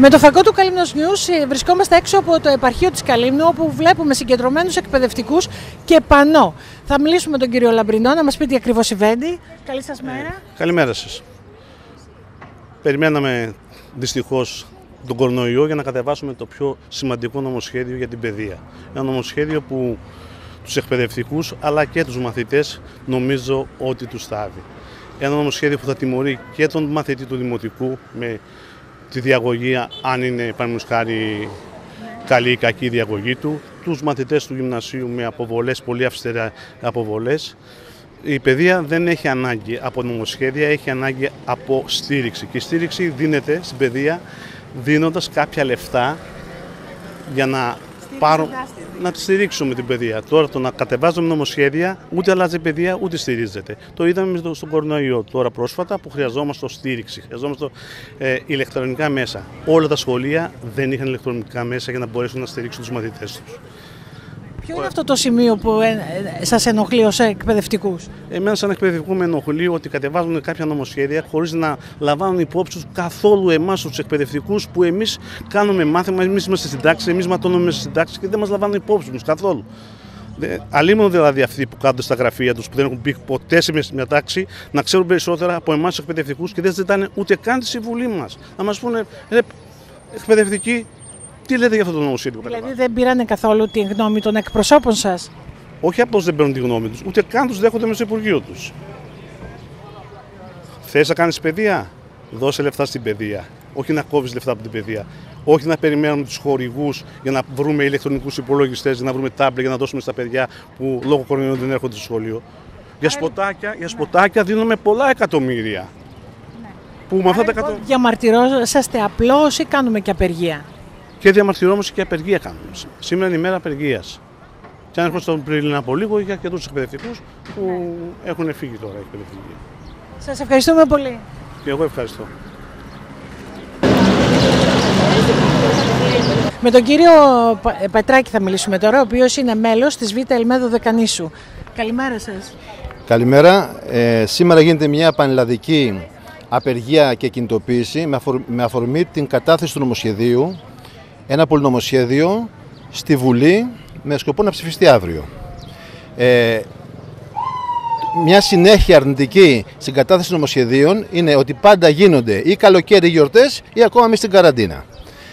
Με το φακό του Καλύμνος News βρισκόμαστε έξω από το επαρχείο της Καλύμνου, όπου βλέπουμε συγκεντρωμένους εκπαιδευτικούς και πανό. Θα μιλήσουμε με τον κύριο Λαμπρινό να μας πει τι ακριβώς συμβαίνει. Καλή σας μέρα. Καλημέρα σας. Περιμέναμε δυστυχώς τον κορονοϊό για να κατεβάσουμε το πιο σημαντικό νομοσχέδιο για την παιδεία. Ένα νομοσχέδιο που τους εκπαιδευτικούς αλλά και τους μαθητές νομίζω ότι τους θάβει. Ένα νομοσχέδιο που θα τιμωρεί και τον μαθητή του δημοτικού με τη διαγωγή, αν είναι παραδείγματος χάρη καλή ή κακή διαγωγή του, τους μαθητές του γυμνασίου με αποβολές, πολύ αυστηρά αποβολές. Η παιδεία δεν έχει ανάγκη από νομοσχέδια, έχει ανάγκη από στήριξη. Και η στήριξη δίνεται στην παιδεία δίνοντας κάποια λεφτά για να τη στηρίξουμε την παιδεία. Τώρα το να κατεβάζουμε νομοσχέδια ούτε αλλάζει η παιδεία ούτε στηρίζεται. Το είδαμε στον κορονοϊό τώρα πρόσφατα που χρειαζόμαστε στήριξη, χρειαζόμαστε ηλεκτρονικά μέσα. Όλα τα σχολεία δεν είχαν ηλεκτρονικά μέσα για να μπορέσουν να στηρίξουν τους μαθητές τους. Ποιο είναι αυτό το σημείο που σας ενοχλεί ως εκπαιδευτικούς? Εμένα σαν εκπαιδευτικού με ενοχλεί ότι κατεβάζουν κάποια νομοσχέδια χωρίς να λαμβάνουν υπόψη τους καθόλου εμάς τους εκπαιδευτικούς που εμείς κάνουμε μάθημα, εμείς είμαστε στην τάξη, εμείς ματώνουμε στην τάξη και δεν μας λαμβάνουν υπόψη τους καθόλου. Αλίμονο δηλαδή αυτοί που κάθονται στα γραφεία τους, που δεν έχουν πει ποτέ σε μια τάξη, να ξέρουν περισσότερα από εμάς τους εκπαιδευτικούς και δεν ζητάνε ούτε καν τη συμβουλή μας. Να μας πούνε, εκπαιδευτικοί, τι λέτε για αυτό το νομοσχέδιο? Δηλαδή δεν πήρανε καθόλου τη γνώμη των εκπροσώπων σας? Όχι απλώς δεν παίρνουν τη γνώμη τους, ούτε καν τους δέχονται μέσα στο Υπουργείο τους. Θες να κάνεις παιδεία? Δώσε λεφτά στην παιδεία. Όχι να κόβεις λεφτά από την παιδεία. Όχι να περιμένουμε τους χορηγούς για να βρούμε ηλεκτρονικούς υπολογιστές, για να βρούμε τάμπλετ για να δώσουμε στα παιδιά που λόγω κορονοϊού δεν έρχονται στο σχολείο. Για σποτάκια δίνουμε πολλά εκατομμύρια. Ναι. Που με αυτά τα διαμαρτυρόσαστε απλώς ή κάνουμε και απεργία? Και διαμαρτυρόμαστε και απεργία κάνουμε. Σήμερα είναι η μέρα απεργίας. Και αν έρχονται πριν από λίγο για και τους εκπαιδευτικούς που έχουν φύγει τώρα οι εκπαιδευτικοί. Σας ευχαριστούμε πολύ. Και εγώ ευχαριστώ. Με τον κύριο Πατράκη θα μιλήσουμε τώρα, ο οποίος είναι μέλος της Β' Ελμέδο Δεκανήσου. Καλημέρα σας. Καλημέρα. Σήμερα γίνεται μια πανελλαδική απεργία και κινητοποίηση με αφορμή την κατάθεση του νομοσχεδίου, ένα πολυνομοσχέδιο στη Βουλή με σκοπό να ψηφιστεί αύριο. Μια συνέχεια αρνητική στην κατάθεση νομοσχεδίων είναι ότι πάντα γίνονται ή καλοκαίρι γιορτές ή ακόμα μες στην καραντίνα.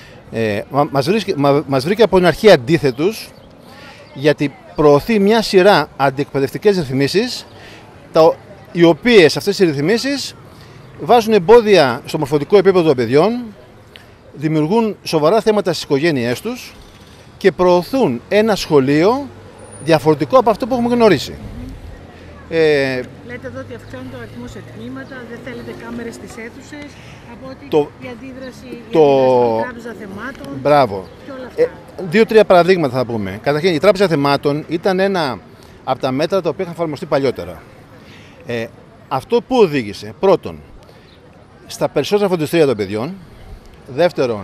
Μας βρήκε από την αρχή αντίθετους, γιατί προωθεί μια σειρά αντιεκπαιδευτικές ρυθμίσεις, οι οποίες αυτές οι ρυθμίσεις βάζουν εμπόδια στο μορφωτικό επίπεδο των παιδιών, δημιουργούν σοβαρά θέματα στις οικογένειές τους και προωθούν ένα σχολείο διαφορετικό από αυτό που έχουμε γνωρίσει. Λέτε εδώ ότι αυξάνουν το αριθμό σε τμήματα, δεν θέλετε κάμερες στις αίθουσες, από ότι η αντίδραση στην Τράπεζα Θεμάτων. Μπράβο. Δύο-τρία παραδείγματα θα πούμε. Καταρχήν, η Τράπεζα Θεμάτων ήταν ένα από τα μέτρα τα οποία είχαν εφαρμοστεί παλιότερα. Αυτό που οδήγησε, πρώτον, στα περισσότερα φροντιστήρια των παιδιών, δεύτερον,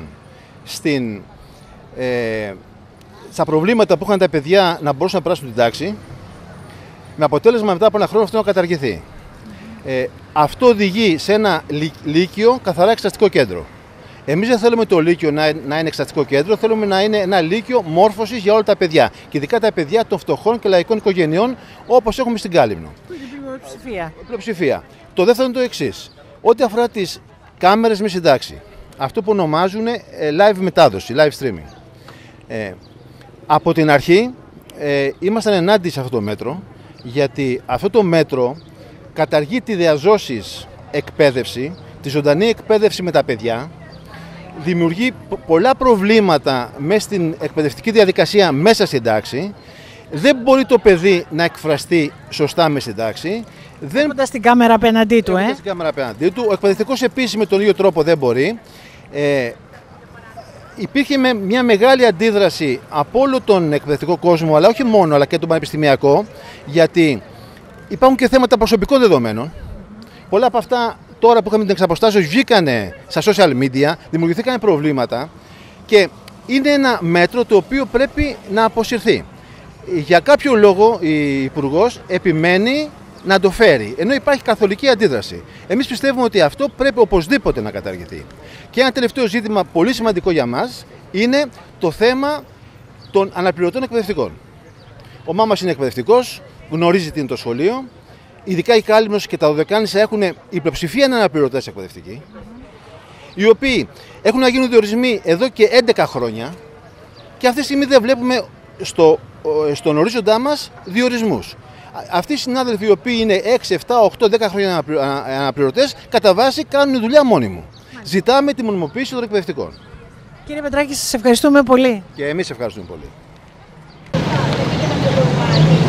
στα προβλήματα που είχαν τα παιδιά να μπορούσαν να περάσουν την τάξη, με αποτέλεσμα μετά από ένα χρόνο αυτό να καταργηθεί. Αυτό οδηγεί σε ένα λύκειο καθαρά εξεταστικό κέντρο. Εμείς δεν θέλουμε το λύκειο να είναι εξεταστικό κέντρο, θέλουμε να είναι ένα λύκειο μόρφωσης για όλα τα παιδιά. Και ειδικά τα παιδιά των φτωχών και λαϊκών οικογενειών, όπως έχουμε στην Κάλυμνο. Πλειοψηφία. Το δεύτερο είναι το εξής. Ό,τι αφορά τις κάμερες μη συντάξη, αυτό που ονομάζουν live μετάδοση, live streaming. Από την αρχή ήμασταν ενάντια σε αυτό το μέτρο, γιατί αυτό το μέτρο καταργεί τη διαζώσης εκπαίδευση, τη ζωντανή εκπαίδευση με τα παιδιά, δημιουργεί πολλά προβλήματα μέσα στην εκπαιδευτική διαδικασία μέσα στην τάξη, δεν μπορεί το παιδί να εκφραστεί σωστά μέσα στην τάξη. Έχοντας την κάμερα απέναντί του. Ο εκπαιδευτικός επίσης με τον ίδιο τρόπο δεν μπορεί. Υπήρχε μια μεγάλη αντίδραση από όλο τον εκπαιδευτικό κόσμο, αλλά όχι μόνο, αλλά και τον πανεπιστημιακό, γιατί υπάρχουν και θέματα προσωπικών δεδομένων. Πολλά από αυτά τώρα που είχαμε την εξαποστάσεως βγήκανε στα social media, δημιουργηθήκαν προβλήματα και είναι ένα μέτρο το οποίο πρέπει να αποσυρθεί. Για κάποιο λόγο η Υπουργός επιμένει να το φέρει, ενώ υπάρχει καθολική αντίδραση. Εμείς πιστεύουμε ότι αυτό πρέπει οπωσδήποτε να καταργηθεί. Και ένα τελευταίο ζήτημα πολύ σημαντικό για μας είναι το θέμα των αναπληρωτών εκπαιδευτικών. Ο μάμας είναι εκπαιδευτικός, γνωρίζει τι είναι το σχολείο. Ειδικά η Κάλυμνος και τα Δωδεκάνησα έχουν η πλειοψηφία είναι αναπληρωτές εκπαιδευτικοί, οι οποίοι έχουν να γίνουν διορισμοί εδώ και 11 χρόνια και αυτή τη στιγμή δεν βλέπουμε στον ορίζοντά μας διορισμούς. Αυτοί οι συνάδελφοι, οι οποίοι είναι 6, 7, 8, 10 χρόνια αναπληρωτές, κατά βάση κάνουν δουλειά μόνοι μου. Ζητάμε τη μονιμοποίηση των εκπαιδευτικών. Κύριε Πετράκη, σας ευχαριστούμε πολύ. Και εμείς ευχαριστούμε πολύ.